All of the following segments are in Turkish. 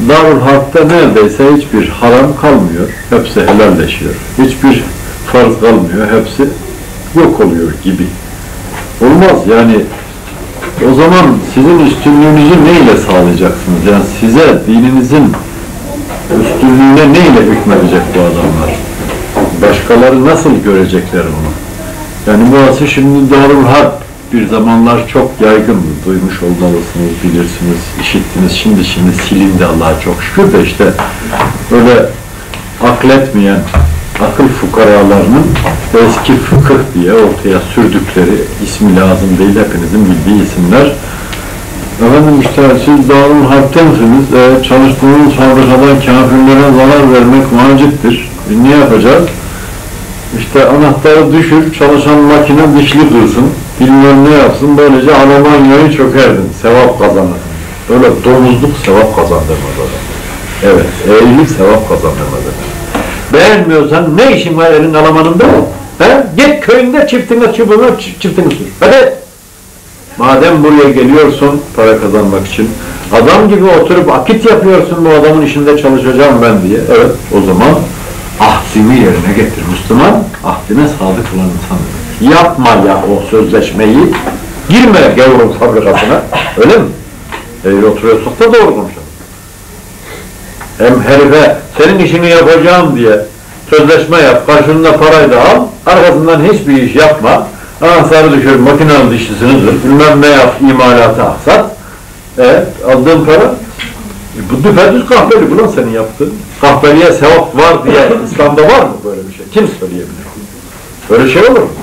Darül Harp'ta neredeyse hiçbir haram kalmıyor, hepsi helalleşiyor. Hiçbir farz kalmıyor, hepsi yok oluyor gibi. Olmaz yani. O zaman sizin üstünlüğünüzü neyle sağlayacaksınız? Yani size dininizin üstünlüğüne neyle hükmedecek bu adamlar? Başkaları nasıl görecekler bunu? Yani burası şimdi Darül Harp bir zamanlar çok yaygındı. Duymuş olmalısınız, bilirsiniz, işittiniz. Şimdi silindi Allah'a çok şükür de işte böyle akletmeyen akıl fukaralarının eski fıkıh diye ortaya sürdükleri, ismi lazım değil, hepinizin bildiği isimler. Efendim işte siz Darül Harp'tensiniz, çalıştığınız fabrikadan kafirlere zarar vermek vaciptir. Ne yapacağız? İşte anahtarı düşür, çalışan makine dişli dursun, bilmem ne yapsın, böylece Almanya'yı çökerdin, sevap kazanırsın. Böyle domuzluk sevap kazandırmaz adam. Evet, eğilik sevap kazandırmaz adam. Beğenmiyorsan ne işin var elin Almanında? He? Git köyünde çiftine sür. Hadi! Madem buraya geliyorsun para kazanmak için, adam gibi oturup akit yapıyorsun bu adamın işinde çalışacağım ben diye. Evet, o zaman ahdini yerine getir. Müslüman, ahdine sadık olan insan. Yapma ya o sözleşmeyi, girme gavurun fabrikasına, öyle mi? Eğer oturuyorsak da doğru konuşalım. Hem herife senin işini yapacağım diye sözleşme yap, karşılığında parayı da al, arkasından hiçbir iş yapma, anahtarı düşür, makinenin dişlisini dur, bilmem ne yap, imalatı aksat. Evet, aldığın para, bu düpedüz kahveli, bu lan senin yaptığın. Kahveliye sevap var diye İslam'da var mı böyle bir şey? Kim söyleyebilir? Böyle şey olur mu?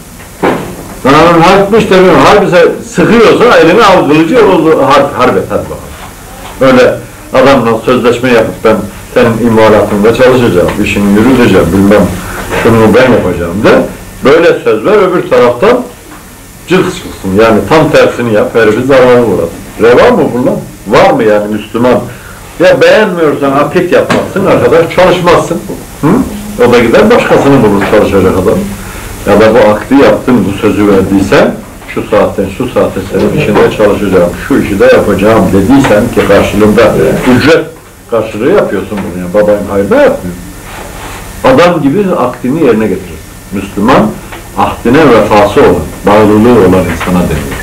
Sana harpmiş demiyorum, harbi sıkıyorsa elini al kılıcı, harbet, hadi bakalım. Böyle adamla sözleşme yapıp ben senin imalatında çalışacağım, işini yürüteceğim, bilmem şunu ben yapacağım de, böyle söz ver, öbür taraftan cılk çıksın, yani tam tersini yap, herifi zararı uğrat. Reva mı bu lan? Var mı yani Müslüman? Ya beğenmiyorsan akit yapmazsın, arkadaş çalışmazsın. Hı? O da gider başkasını bulur çalışacak adam. Ya da bu akdi yaptın, bu sözü verdiysen, şu saatten şu saate senin işinde çalışacağım, şu işi de yapacağım dediysen ki karşılığında ücret karşılığı yapıyorsun bunu ya, babayın hayrına yapmıyor. Adam gibi akdini yerine getirir. Müslüman, ahdine vefası olan, bağlılığı olan insana denir.